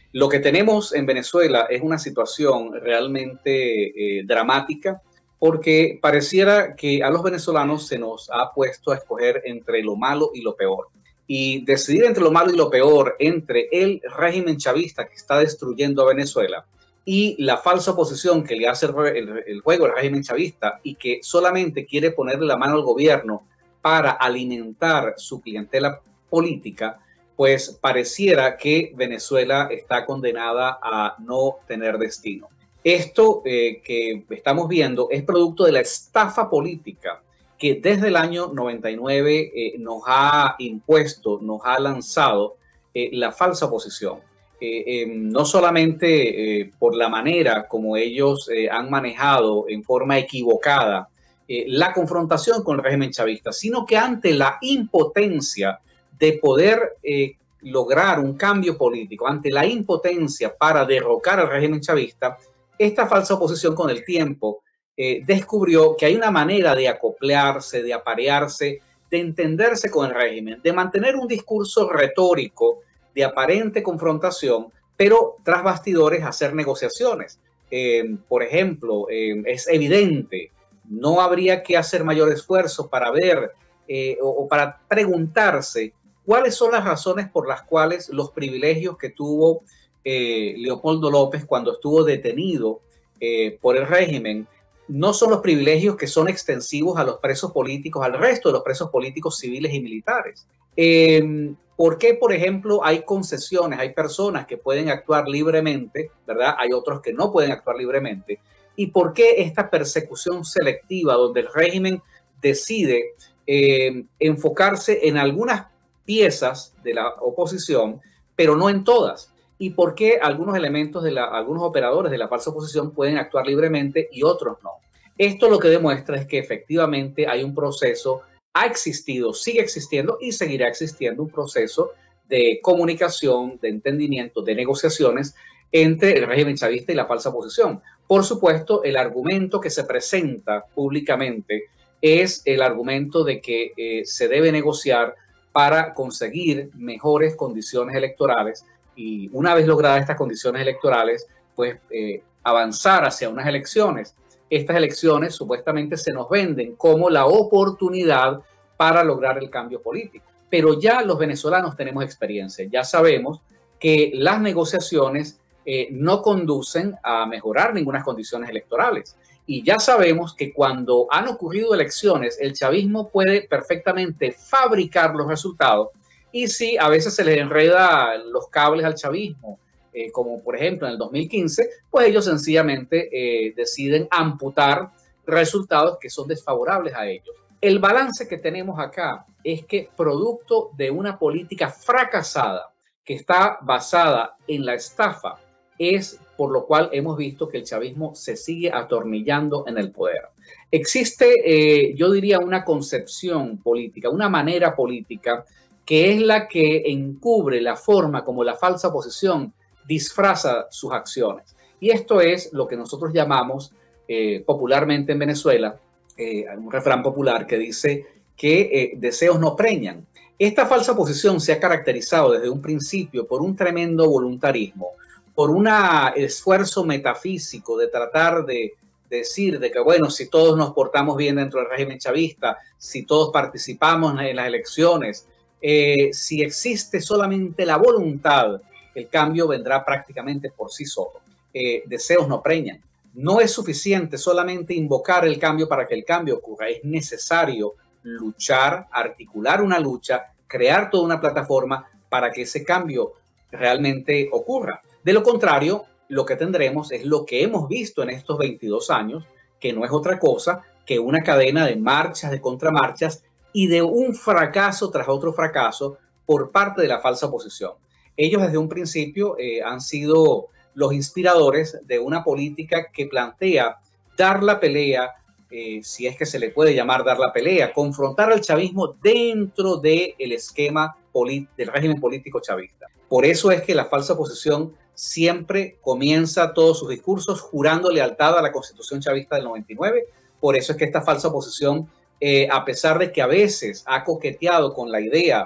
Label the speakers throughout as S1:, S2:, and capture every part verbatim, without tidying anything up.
S1: Lo que tenemos en Venezuela es una situación realmente eh, dramática porque pareciera que a los venezolanos se nos ha puesto a escoger entre lo malo y lo peor. Y decidir entre lo malo y lo peor, entre el régimen chavista que está destruyendo a Venezuela y la falsa oposición que le hace el, el, el juego al régimen chavista y que solamente quiere ponerle la mano al gobierno para alimentar su clientela política, pues pareciera que Venezuela está condenada a no tener destino. Esto eh, que estamos viendo es producto de la estafa política que desde el año noventa y nueve eh, nos ha impuesto, nos ha lanzado eh, la falsa oposición. Eh, eh, no solamente eh, por la manera como ellos eh, han manejado en forma equivocada eh, la confrontación con el régimen chavista, sino que ante la impotencia de poder eh, lograr un cambio político, ante la impotencia para derrocar al régimen chavista, esta falsa oposición con el tiempo eh, descubrió que hay una manera de acoplarse, de aparearse, de entenderse con el régimen, de mantener un discurso retórico de aparente confrontación, pero tras bastidores hacer negociaciones. Eh, por ejemplo, eh, es evidente, no habría que hacer mayor esfuerzo para ver eh, o, o para preguntarse cuáles son las razones por las cuales los privilegios que tuvo eh, Leopoldo López cuando estuvo detenido eh, por el régimen no son los privilegios que son extensivos a los presos políticos, al resto de los presos políticos civiles y militares. Eh, ¿Por qué, por ejemplo, hay concesiones? Hay personas que pueden actuar libremente, ¿verdad? Hay otros que no pueden actuar libremente. ¿Y por qué esta persecución selectiva donde el régimen decide eh, enfocarse en algunas piezas de la oposición, pero no en todas? ¿Y por qué algunos elementos de la, algunos operadores de la falsa oposición pueden actuar libremente y otros no? Esto lo que demuestra es que efectivamente hay un proceso, ha existido, sigue existiendo y seguirá existiendo un proceso de comunicación, de entendimiento, de negociaciones entre el régimen chavista y la falsa oposición. Por supuesto, el argumento que se presenta públicamente es el argumento de que eh, se debe negociar para conseguir mejores condiciones electorales y una vez logradas estas condiciones electorales, pues eh, avanzar hacia unas elecciones. Estas elecciones supuestamente se nos venden como la oportunidad para lograr el cambio político. Pero ya los venezolanos tenemos experiencia, ya sabemos que las negociaciones eh, no conducen a mejorar ninguna condiciones electorales. Y ya sabemos que cuando han ocurrido elecciones, el chavismo puede perfectamente fabricar los resultados y sí, a veces se les enreda los cables al chavismo, eh, como por ejemplo en el dos mil quince, pues ellos sencillamente eh, deciden amputar resultados que son desfavorables a ellos. El balance que tenemos acá es que producto de una política fracasada que está basada en la estafa, es por lo cual hemos visto que el chavismo se sigue atornillando en el poder. Existe, eh, yo diría, una concepción política, una manera política que es la que encubre la forma como la falsa oposición disfraza sus acciones. Y esto es lo que nosotros llamamos eh, popularmente en Venezuela, eh, un refrán popular que dice que eh, deseos no preñan. Esta falsa oposición se ha caracterizado desde un principio por un tremendo voluntarismo, por un esfuerzo metafísico de tratar de decir de que, bueno, si todos nos portamos bien dentro del régimen chavista, si todos participamos en las elecciones, eh, si existe solamente la voluntad, el cambio vendrá prácticamente por sí solo. Eh, deseos no preñan. No es suficiente solamente invocar el cambio para que el cambio ocurra. Es necesario luchar, articular una lucha, crear toda una plataforma para que ese cambio realmente ocurra. De lo contrario, lo que tendremos es lo que hemos visto en estos veintidós años, que no es otra cosa que una cadena de marchas, de contramarchas y de un fracaso tras otro fracaso por parte de la falsa oposición. Ellos desde un principio eh, han sido los inspiradores de una política que plantea dar la pelea, eh, si es que se le puede llamar dar la pelea, confrontar al chavismo dentro del esquema del régimen político chavista. Por eso es que la falsa oposición siempre comienza todos sus discursos jurando lealtad a la Constitución chavista del noventa y nueve. Por eso es que esta falsa oposición, eh, a pesar de que a veces ha coqueteado con la idea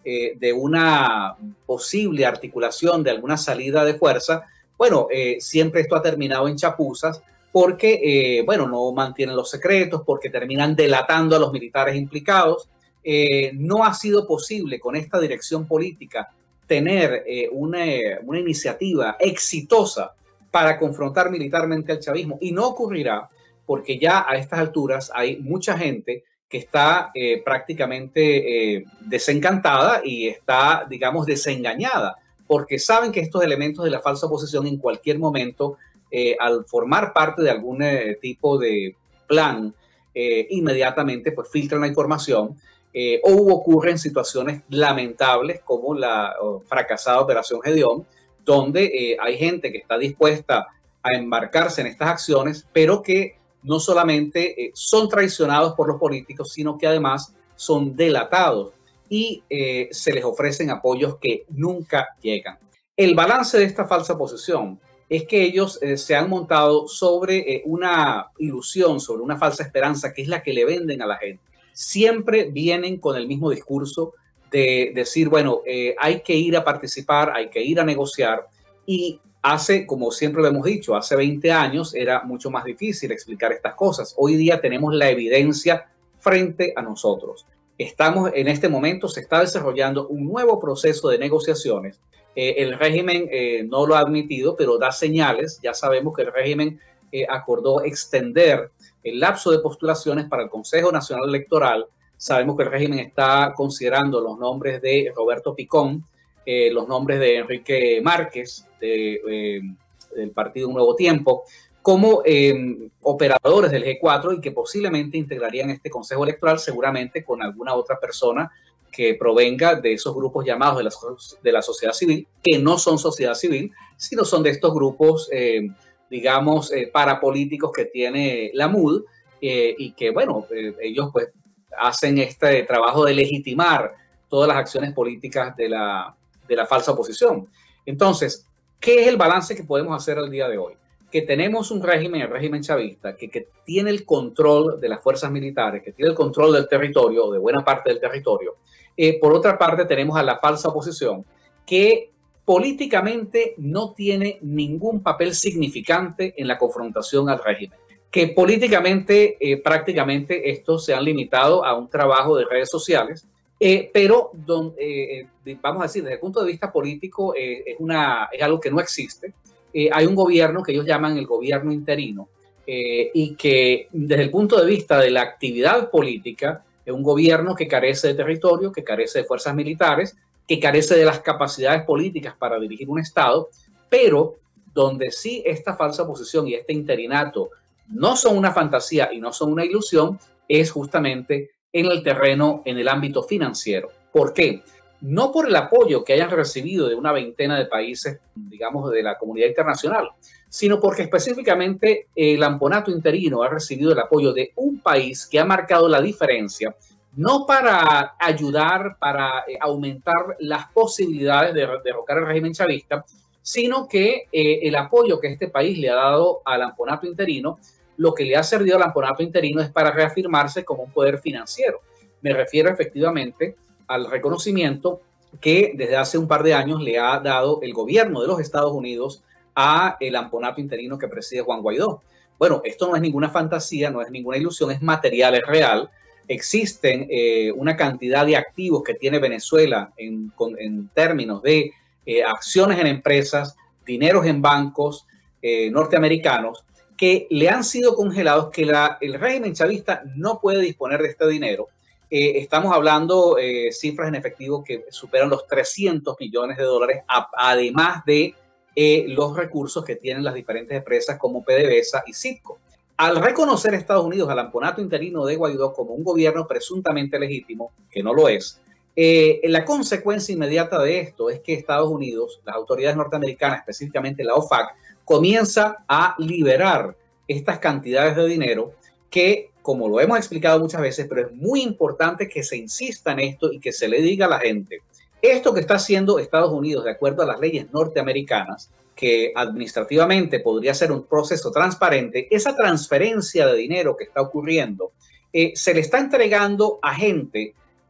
S1: eh, de una posible articulación de alguna salida de fuerza, bueno, eh, siempre esto ha terminado en chapuzas porque, eh, bueno, no mantienen los secretos, porque terminan delatando a los militares implicados. Eh, no ha sido posible con esta dirección política tener eh, una, una iniciativa exitosa para confrontar militarmente al chavismo, y no ocurrirá porque ya a estas alturas hay mucha gente que está eh, prácticamente eh, desencantada y está, digamos, desengañada, porque saben que estos elementos de la falsa oposición en cualquier momento, eh, al formar parte de algún eh, tipo de plan, eh, inmediatamente pues filtran la información, eh, o ocurren situaciones lamentables como la oh, fracasada Operación Gedeón, donde eh, hay gente que está dispuesta a embarcarse en estas acciones, pero que no solamente eh, son traicionados por los políticos, sino que además son delatados y eh, se les ofrecen apoyos que nunca llegan. El balance de esta falsa posición es que ellos eh, se han montado sobre eh, una ilusión, sobre una falsa esperanza, que es la que le venden a la gente. Siempre vienen con el mismo discurso de decir, bueno, eh, hay que ir a participar, hay que ir a negociar, y hace, como siempre lo hemos dicho, hace veinte años era mucho más difícil explicar estas cosas. Hoy día tenemos la evidencia frente a nosotros. Estamos en este momento, se está desarrollando un nuevo proceso de negociaciones. Eh, el régimen eh, no lo ha admitido, pero da señales. Ya sabemos que el régimen eh, acordó extender el lapso de postulaciones para el Consejo Nacional Electoral. Sabemos que el régimen está considerando los nombres de Roberto Picón, eh, los nombres de Enrique Márquez, de, eh, del Partido Un Nuevo Tiempo, como eh, operadores del G cuatro, y que posiblemente integrarían este Consejo Electoral, seguramente con alguna otra persona que provenga de esos grupos llamados de la, de la sociedad civil, que no son sociedad civil, sino son de estos grupos, eh, digamos, eh, parapolíticos que tiene la M U D, eh, y que, bueno, eh, ellos pues hacen este trabajo de legitimar todas las acciones políticas de la, de la falsa oposición. Entonces, ¿qué es el balance que podemos hacer al día de hoy? Que tenemos un régimen, el régimen chavista, que, que tiene el control de las fuerzas militares, que tiene el control del territorio, de buena parte del territorio. Eh, por otra parte, tenemos a la falsa oposición, que políticamente no tiene ningún papel significante en la confrontación al régimen. Que políticamente eh, prácticamente estos se han limitado a un trabajo de redes sociales, eh, pero don, eh, vamos a decir, desde el punto de vista político eh, es, una, es algo que no existe. Eh, hay un gobierno que ellos llaman el gobierno interino, eh, y que desde el punto de vista de la actividad política es un gobierno que carece de territorio, que carece de fuerzas militares, que carece de las capacidades políticas para dirigir un Estado, pero donde sí esta falsa oposición y este interinato no son una fantasía y no son una ilusión, es justamente en el terreno, en el ámbito financiero. ¿Por qué? No por el apoyo que hayan recibido de una veintena de países, digamos, de la comunidad internacional, sino porque específicamente el amponato interino ha recibido el apoyo de un país que ha marcado la diferencia, no para ayudar, para eh, aumentar las posibilidades de derrocar el régimen chavista, sino que eh, el apoyo que este país le ha dado al amponato interino, lo que le ha servido al amponato interino es para reafirmarse como un poder financiero. Me refiero efectivamente al reconocimiento que desde hace un par de años le ha dado el gobierno de los Estados Unidos a el amponato interino que preside Juan Guaidó. Bueno, esto no es ninguna fantasía, no es ninguna ilusión, es material, es real. Existen eh, una cantidad de activos que tiene Venezuela en, con, en términos de eh, acciones en empresas, dineros en bancos eh, norteamericanos, que le han sido congelados, que la, el régimen chavista no puede disponer de este dinero. Eh, estamos hablando eh, cifras en efectivo que superan los trescientos millones de dólares, a, además de eh, los recursos que tienen las diferentes empresas como PDVSA y Citgo. Al reconocer Estados Unidos al amponato interino de Guaidó como un gobierno presuntamente legítimo, que no lo es, eh, la consecuencia inmediata de esto es que Estados Unidos, las autoridades norteamericanas, específicamente la OFAC, comienza a liberar estas cantidades de dinero que, como lo hemos explicado muchas veces, pero es muy importante que se insista en esto y que se le diga a la gente, esto que está haciendo Estados Unidos de acuerdo a las leyes norteamericanas, que administrativamente podría ser un proceso transparente, esa transferencia de dinero que está ocurriendo, eh, se le está entregando a gente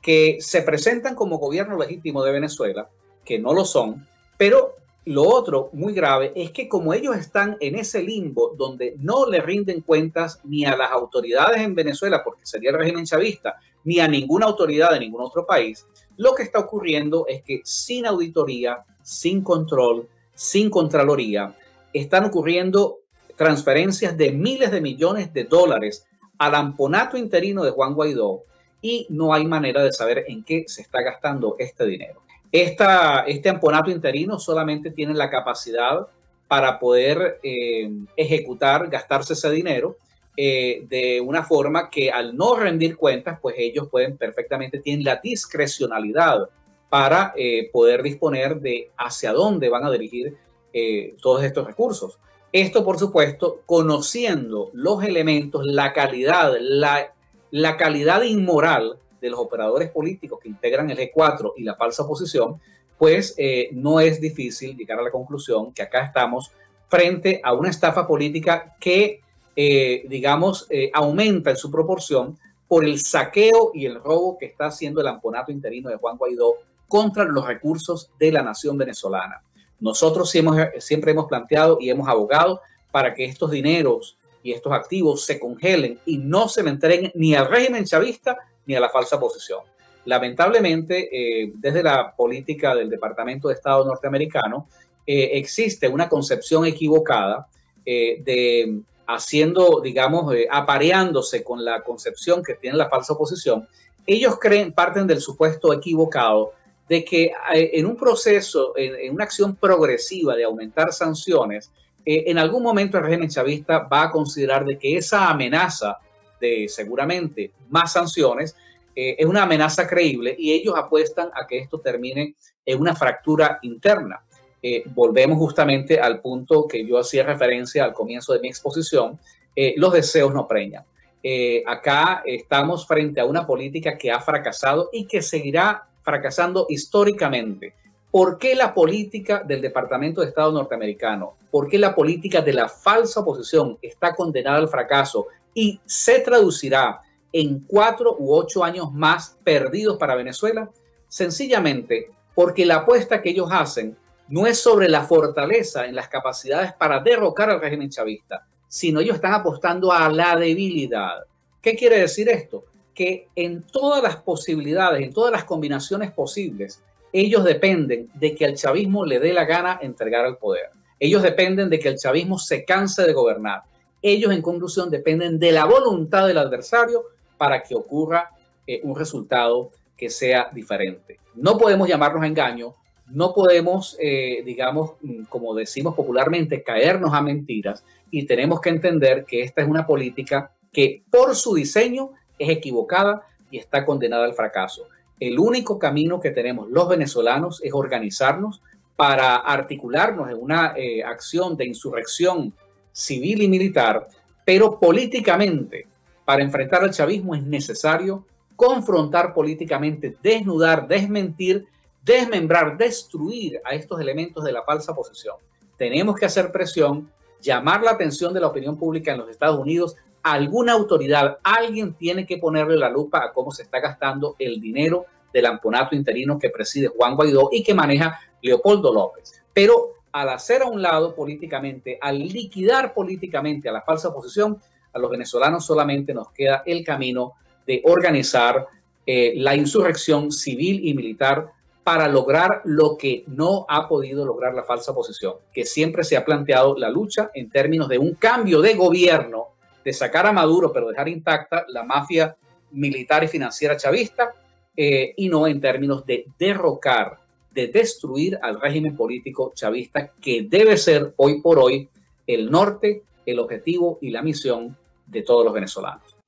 S1: que se presentan como gobierno legítimo de Venezuela, que no lo son, pero lo otro muy grave es que como ellos están en ese limbo donde no le rinden cuentas ni a las autoridades en Venezuela, porque sería el régimen chavista, ni a ninguna autoridad de ningún otro país, lo que está ocurriendo es que sin auditoría, sin control, sin contraloría, están ocurriendo transferencias de miles de millones de dólares al amponato interino de Juan Guaidó y no hay manera de saber en qué se está gastando este dinero. Esta, este amponato interino solamente tiene la capacidad para poder eh, ejecutar, gastarse ese dinero eh, de una forma que al no rendir cuentas, pues ellos pueden perfectamente, tienen la discrecionalidad para eh, poder disponer de hacia dónde van a dirigir eh, todos estos recursos. Esto, por supuesto, conociendo los elementos, la calidad, la, la calidad inmoral de los operadores políticos que integran el G cuatro y la falsa oposición, pues eh, no es difícil llegar a la conclusión que acá estamos frente a una estafa política que, eh, digamos, eh, aumenta en su proporción por el saqueo y el robo que está haciendo el amponato interino de Juan Guaidó contra los recursos de la nación venezolana. Nosotros siempre, siempre hemos planteado y hemos abogado para que estos dineros y estos activos se congelen y no se le entreguen ni al régimen chavista ni a la falsa oposición. Lamentablemente, eh, desde la política del Departamento de Estado norteamericano, eh, existe una concepción equivocada eh, de haciendo, digamos, eh, apareándose con la concepción que tiene la falsa oposición. Ellos creen, parten del supuesto equivocado de que eh, en un proceso, en, en una acción progresiva de aumentar sanciones, eh, en algún momento el régimen chavista va a considerar de que esa amenaza de seguramente más sanciones eh, es una amenaza creíble y ellos apuestan a que esto termine en una fractura interna. Eh, volvemos justamente al punto que yo hacía referencia al comienzo de mi exposición, eh, los deseos no preñan. Eh, acá estamos frente a una política que ha fracasado y que seguirá fracasando históricamente. ¿Por qué la política del Departamento de Estado norteamericano? ¿Por qué la política de la falsa oposición está condenada al fracaso y se traducirá en cuatro u ocho años más perdidos para Venezuela? Sencillamente porque la apuesta que ellos hacen no es sobre la fortaleza en las capacidades para derrocar al régimen chavista, sino ellos están apostando a la debilidad. ¿Qué quiere decir esto? Que en todas las posibilidades, en todas las combinaciones posibles, ellos dependen de que al chavismo le dé la gana entregar el poder. Ellos dependen de que el chavismo se canse de gobernar. Ellos, en conclusión, dependen de la voluntad del adversario para que ocurra eh, un resultado que sea diferente. No podemos llamarnos a engaño, no podemos, eh, digamos, como decimos popularmente, caernos a mentiras y tenemos que entender que esta es una política que por su diseño es equivocada y está condenada al fracaso. El único camino que tenemos los venezolanos es organizarnos para articularnos en una eh, acción de insurrección civil y militar, pero políticamente, para enfrentar al chavismo es necesario confrontar políticamente, desnudar, desmentir, desmembrar, destruir a estos elementos de la falsa oposición. Tenemos que hacer presión, llamar la atención de la opinión pública en los Estados Unidos. Alguna autoridad, alguien tiene que ponerle la lupa a cómo se está gastando el dinero del amponato interino que preside Juan Guaidó y que maneja Leopoldo López. Pero al hacer a un lado políticamente, al liquidar políticamente a la falsa oposición, a los venezolanos solamente nos queda el camino de organizar eh, la insurrección civil y militar para lograr lo que no ha podido lograr la falsa oposición, que siempre se ha planteado la lucha en términos de un cambio de gobierno, de sacar a Maduro pero dejar intacta la mafia militar y financiera chavista, eh, y no en términos de derrocar, de destruir al régimen político chavista, que debe ser hoy por hoy el norte, el objetivo y la misión de todos los venezolanos.